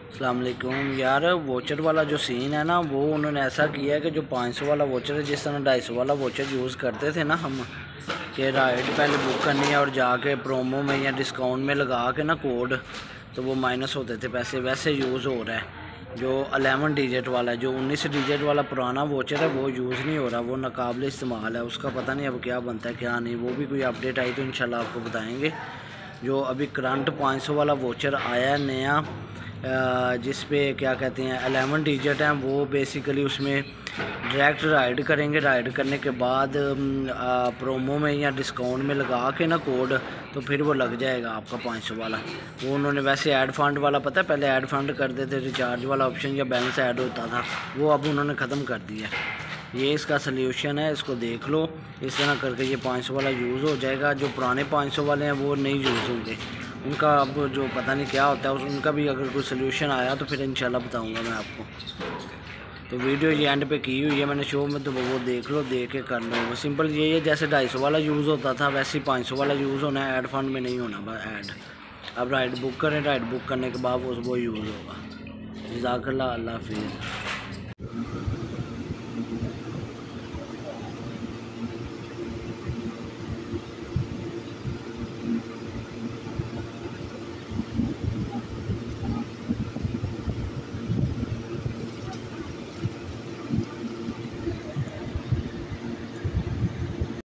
अस्सलाम वालेकुम यार, वोचर वाला जो सीन है ना, वो उन्होंने ऐसा किया है कि जो 500 वाला वोचर है, जिस तरह 250 वाला वोचर यूज़ करते थे ना हम, कि राइड पहले बुक करनी है और जाके प्रोमो में या डिस्काउंट में लगा के ना कोड, तो वो माइनस होते थे पैसे, वैसे यूज़ हो रहा है। जो 11 डिजिट वाला है, जो 19 डिजिट वाला पुराना वोचर है, वो यूज़ नहीं हो रहा, वो नाकाबिल इस्तेमाल है। उसका पता नहीं अब क्या बनता है क्या नहीं, वो भी कोई अपडेट आई तो इंशाल्लाह आपको बताएंगे। जो अभी करंट 500 वाला वोचर आया है नया, जिस पे क्या कहते हैं 11 डिजिट हैं, वो बेसिकली उसमें डायरेक्ट राइड करेंगे। राइड करने के बाद प्रोमो में या डिस्काउंट में लगा के ना कोड, तो फिर वो लग जाएगा आपका 500 वाला। वो उन्होंने वैसे ऐड फंड वाला, पता है पहले ऐड फंड कर देते, रिचार्ज वाला ऑप्शन या बैलेंस ऐड होता था, वो अब उन्होंने ख़त्म कर दिया। ये इसका सल्यूशन है, इसको देख लो। इस तरह करके ये 500 वाला यूज़ हो जाएगा। जो पुराने 500 वाले हैं वो नहीं यूज़ होंगे, उनका अब जो पता नहीं क्या होता है, उनका भी अगर कोई सल्यूशन आया तो फिर इंशाल्लाह बताऊंगा मैं आपको। तो वीडियो ये एंड पे की हुई है मैंने शो में, तो वो देख लो, देख के कर लो। वो सिंपल ये है, जैसे 250 वाला यूज़ होता था वैसे ही 500 वाला यूज़ होना है। ऐड फंड में नहीं होना बस ऐड। अब राइड बुक करें, राइड बुक करने के बाद वो यूज़ होगा। जज़ाकल्लाह, अल्लाह हाफिज़।